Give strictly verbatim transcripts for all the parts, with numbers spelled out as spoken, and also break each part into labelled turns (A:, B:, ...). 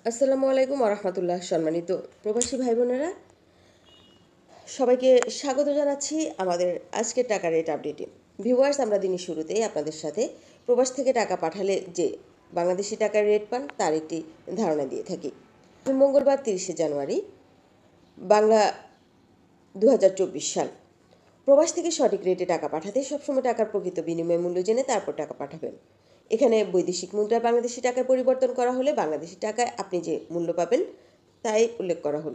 A: আসসালামু আলাইকুম ওয়া রাহমাতুল্লাহ। সম্মানিত প্রবাসী ভাই বোনেরা, সবাইকে স্বাগত জানাচ্ছি আমাদের আজকের টাকা রেট আপডেটে। ভিউয়ার্স, আমরা দিনের শুরুতেই আপনাদের সাথে প্রবাস থেকে টাকা পাঠালে যে বাংলাদেশি টাকার রেট পান তার একটি ধারণা দিয়ে থাকি। মঙ্গলবার তিরিশে জানুয়ারি, বাংলা দু হাজার চব্বিশ সাল। প্রবাস থেকে সঠিক রেটে টাকা পাঠাতে সবসময় টাকার প্রকৃত বিনিময় মূল্য জেনে তারপর টাকা পাঠাবেন। এখানে বৈদেশিক মুদ্রা বাংলাদেশি টাকায় পরিবর্তন করা হলে বাংলাদেশি টাকায় আপনি যে মূল্য পাবেন তাই উল্লেখ করা হলো।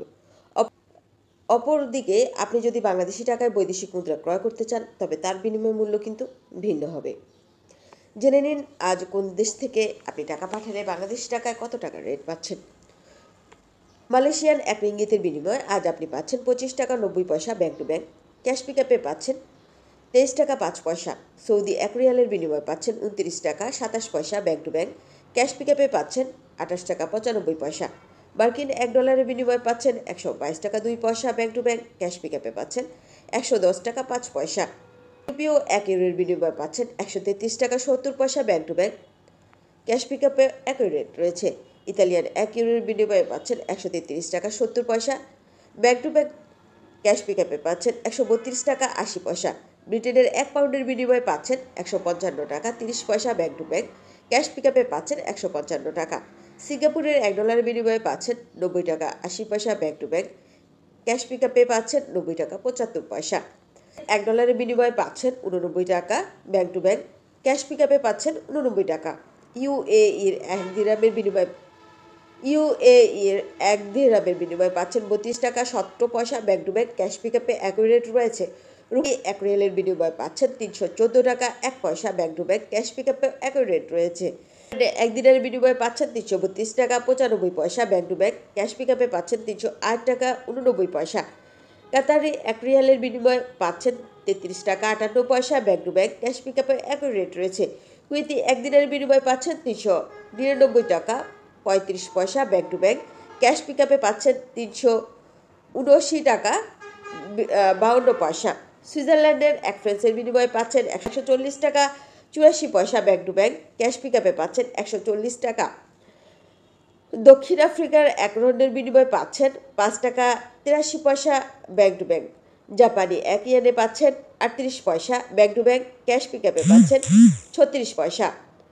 A: অপরদিকে আপনি যদি বাংলাদেশি টাকায় বৈদেশিক মুদ্রা ক্রয় করতে চান তবে তার বিনিময় মূল্য কিন্তু ভিন্ন হবে। জেনে নিন আজ কোন দেশ থেকে আপনি টাকা পাঠালে বাংলাদেশি টাকায় কত টাকার রেট পাচ্ছেন। মালয়েশিয়ান এক রিঙ্গিতের বিনিময়ে আজ আপনি পাচ্ছেন পঁচিশ টাকা নব্বই পয়সা ব্যাংক টু ব্যাংক। ক্যাশ পিকআপে পাচ্ছেন তেইশ টাকা পাঁচ পয়সা। সৌদি এক রিয়ালের বিনিময়ে পাচ্ছেন উনত্রিশ টাকা সাতাশ পয়সা ব্যাংক টু ব্যাংক। ক্যাশ পিকআপে পাচ্ছেন আঠাশ টাকা পঁচানব্বই পয়সা। মার্কিন এক ডলারের বিনিময়ে পাচ্ছেন একশো বাইশ টাকা দুই পয়সা ব্যাংক টু ব্যাংক। ক্যাশ পিকআপে পাচ্ছেন একশো দশ টাকা পাঁচ পয়সা। ইউরোপীয় এক ইউরোর বিনিময়ে পাচ্ছেন একশো তেত্রিশ টাকা সত্তর পয়সা ব্যাংক টু ব্যাংক। ক্যাশ পিকআপে একই রেট রয়েছে। ইতালিয়ান এক ইউরোর বিনিময়ে পাচ্ছেন একশো তেত্রিশ টাকা সত্তর পয়সা ব্যাংক টু ব্যাংক। ক্যাশ পিকআপে পাচ্ছেন একশো বত্রিশ টাকা আশি পয়সা। ব্রিটেনের এক পাউন্ডের বিনিময়ে পাচ্ছেন একশো পঞ্চান্ন টাকা তিরিশ পয়সা ব্যাংক টু ব্যাংক। ক্যাশ পিকআপে পাচ্ছেন একশো পঞ্চান্ন টাকা। সিঙ্গাপুরের এক ডলারের বিনিময়ে পাচ্ছেন নব্বই টাকা আশি পয়সা ব্যাংক টু ব্যাংক। ক্যাশ পিকআপে পাচ্ছেন নব্বই টাকা পঁচাত্তর পয়সা। এক ডলারের বিনিময়ে পাচ্ছেন উননব্বই টাকা ব্যাংক টু ব্যাংক। ক্যাশ পিকআপে পাচ্ছেন উননব্বই টাকা। ইউএইর এক দিরহামের বিনিময়ে ইউএইর এক দিরহামের বিনিময়ে পাচ্ছেন বত্রিশ টাকা সতেরো পয়সা ব্যাংক টু ব্যাংক। ক্যাশ পিকআপে একই রেট রয়েছে। রুপি এক রিয়ালের বিনিময়ে পাচ্ছেন তিনশো চোদ্দো টাকা এক পয়সা ব্যাংক টু ব্যাংক। ক্যাশ পিকআপে একই রেট রয়েছে। একদিনের বিনিময়ে পাচ্ছেন তিনশো বত্রিশ টাকা পঁচানব্বই পয়সা ব্যাংক টু ব্যাংক। ক্যাশ পিকআপে পাচ্ছেন তিনশো আট টাকা উননব্বই পয়সা। কাতারি এক রিয়ালের বিনিময়ে পাচ্ছেন তেত্রিশ টাকা আটান্ন পয়সা ব্যাংক টু ব্যাংক। ক্যাশ পিকআপে একই রেট রয়েছে। কুয়েতি একদিনের বিনিময়ে পাচ্ছেন তিনশো নিরানব্বই টাকা পঁয়ত্রিশ পয়সা ব্যাংক টু ব্যাংক। ক্যাশ পিকআপে পাচ্ছেন তিনশো উনআশি টাকা বাউন্ন পয়সা। সুইজারল্যান্ডের এক ফ্রান্সের বিনিময়ে পাচ্ছেন একশো চল্লিশ টাকা চুরাশি পয়সা ব্যাংক টু ব্যাংক। ক্যাশ পিকআপে পাচ্ছেন একশো চল্লিশ টাকা। দক্ষিণ আফ্রিকার এক রন্ডের বিনিময়ে পাচ্ছেন পাঁচ টাকা তিরাশি পয়সা ব্যাংক টু ব্যাংক। জাপানি এক ইয়েনে পাচ্ছেন আটত্রিশ পয়সা ব্যাংক টু ব্যাংক। ক্যাশ পিকআপে পাচ্ছেন ছত্রিশ পয়সা।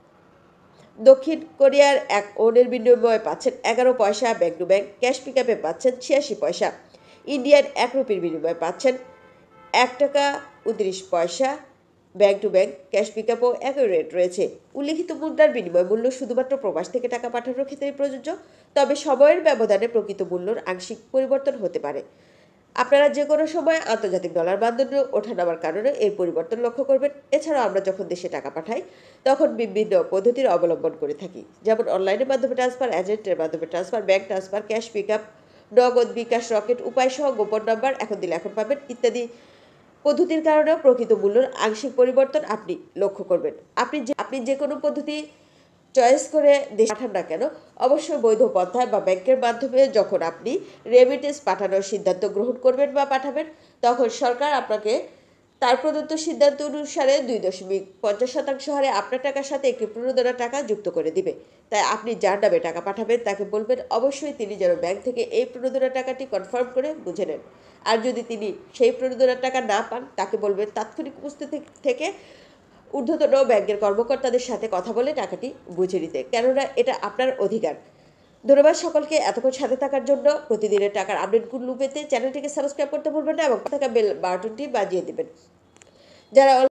A: দক্ষিণ কোরিয়ার এক ওনের বিনিময়ে পাচ্ছেন এগারো পয়সা ব্যাংক টু ব্যাংক। ক্যাশ পিকআপে পাচ্ছেন ছিয়াশি পয়সা। ইন্ডিয়ান এক রুপির বিনিময়ে পাচ্ছেন এক টাকা উনত্রিশ পয়সা ব্যাংক টু ব্যাংক। ক্যাশ পিকআপও একই রেট রয়েছে। উল্লিখিত মুদ্রার বিনিময় মূল্য শুধুমাত্র প্রবাস থেকে টাকা পাঠানোর ক্ষেত্রে প্রযোজ্য, তবে সময়ের ব্যবধানে প্রকৃত মূল্যর আংশিক পরিবর্তন হতে পারে। আপনারা যে কোনো সময় আন্তর্জাতিক ডলার মানদণ্ড ওঠানামার কারণে এর পরিবর্তন লক্ষ্য করবেন। এছাড়াও আমরা যখন দেশে টাকা পাঠাই তখন বিভিন্ন পদ্ধতির অবলম্বন করে থাকি, যেমন অনলাইনের মাধ্যমে ট্রান্সফার, এজেন্টের মাধ্যমে transfer, bank transfer, cash pickup, Nagad, bKash, rocket উপায় সহ গোপন নাম্বার, এখন দিলে এখন পাবেন ইত্যাদি পদ্ধতির কারণেও প্রকৃত মূল্যের আংশিক পরিবর্তন আপনি লক্ষ্য করবেন। আপনি যে আপনি যে কোনো পদ্ধতি চয়েস করে দেশে পাঠান না কেন, অবশ্যই বৈধ পন্থায় বা ব্যাংকের মাধ্যমে যখন আপনি রেমিটেন্স পাঠানোর সিদ্ধান্ত গ্রহণ করবেন বা পাঠাবেন, তখন সরকার আপনাকে তার প্রদত্ত সিদ্ধান্ত অনুসারে দুই দশমিক পঞ্চাশ শতাংশ হারে আপনার টাকার সাথে একটি প্রণোদনা টাকা যুক্ত করে দিবে। তাই আপনি যার নামে টাকা পাঠাবেন তাকে বলবেন অবশ্যই তিনি যেন ব্যাংক থেকে এই প্রণোদনা টাকাটি কনফার্ম করে বুঝে নেন। আর যদি তিনি সেই প্রণোদনার টাকা না পান তাকে বলবেন তাৎক্ষণিক উপস্থিতি থেকে ঊর্ধ্বতন ব্যাংকের কর্মকর্তাদের সাথে কথা বলে টাকাটি বুঝে নিতে, কেননা এটা আপনার অধিকার। ধন্যবাদ সকলকে এতক্ষণ সাথে থাকার জন্য। প্রতিদিনের টাকার আপডেটগুলো পেতে চ্যানেলটিকে সাবস্ক্রাইব করতে ভুলবেন না এবং থাকা বেল বাটনটি বাজিয়ে দেবেন। যারা